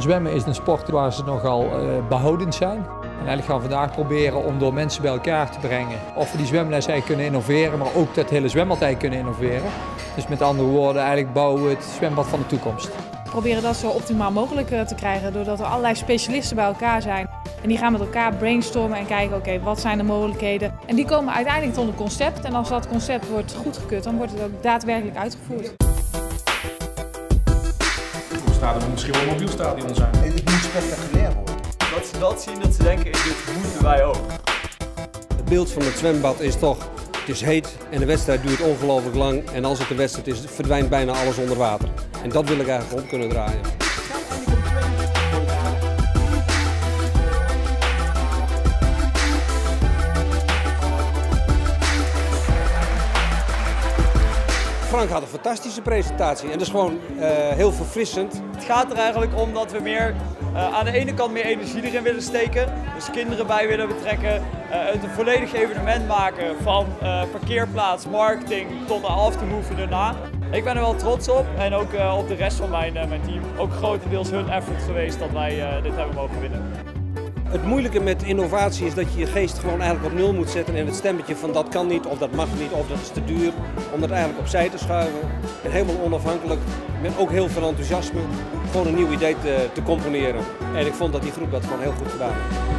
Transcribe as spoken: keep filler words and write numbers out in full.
Zwemmen is een sport waar ze nogal uh, behoudend zijn. En eigenlijk gaan we vandaag proberen om door mensen bij elkaar te brengen of we die zwemles eigenlijk kunnen innoveren, maar ook dat hele zwembad eigenlijk kunnen innoveren. Dus met andere woorden, eigenlijk bouwen we het zwembad van de toekomst. We proberen dat zo optimaal mogelijk te krijgen doordat er allerlei specialisten bij elkaar zijn. En die gaan met elkaar brainstormen en kijken, oké, okay, wat zijn de mogelijkheden. En die komen uiteindelijk tot een concept. En als dat concept wordt goedgekeurd, dan wordt het ook daadwerkelijk uitgevoerd. Het stadion misschien wel een mobiel stadion zijn. Het moet spectaculair worden. Dat ze dat zien, dat ze denken, dit moeten wij ook. Het beeld van het zwembad is toch, het is heet en de wedstrijd duurt ongelooflijk lang. En als het de wedstrijd is, verdwijnt bijna alles onder water. En dat wil ik eigenlijk op kunnen draaien. Frank had een fantastische presentatie en dat is gewoon uh, heel verfrissend. Het gaat er eigenlijk om dat we meer, uh, aan de ene kant meer energie erin willen steken. Dus kinderen bij willen betrekken. Uh, het een volledig evenement maken van uh, parkeerplaats, marketing tot de aftermove erna. Ik ben er wel trots op en ook uh, op de rest van mijn, uh, mijn team. Ook grotendeels hun effort geweest dat wij uh, dit hebben mogen winnen. Het moeilijke met innovatie is dat je je geest gewoon eigenlijk op nul moet zetten en het stemmetje van dat kan niet of dat mag niet of dat is te duur, om dat eigenlijk opzij te schuiven en helemaal onafhankelijk, met ook heel veel enthousiasme, gewoon een nieuw idee te, te componeren. En ik vond dat die groep dat gewoon heel goed gedaan heeft.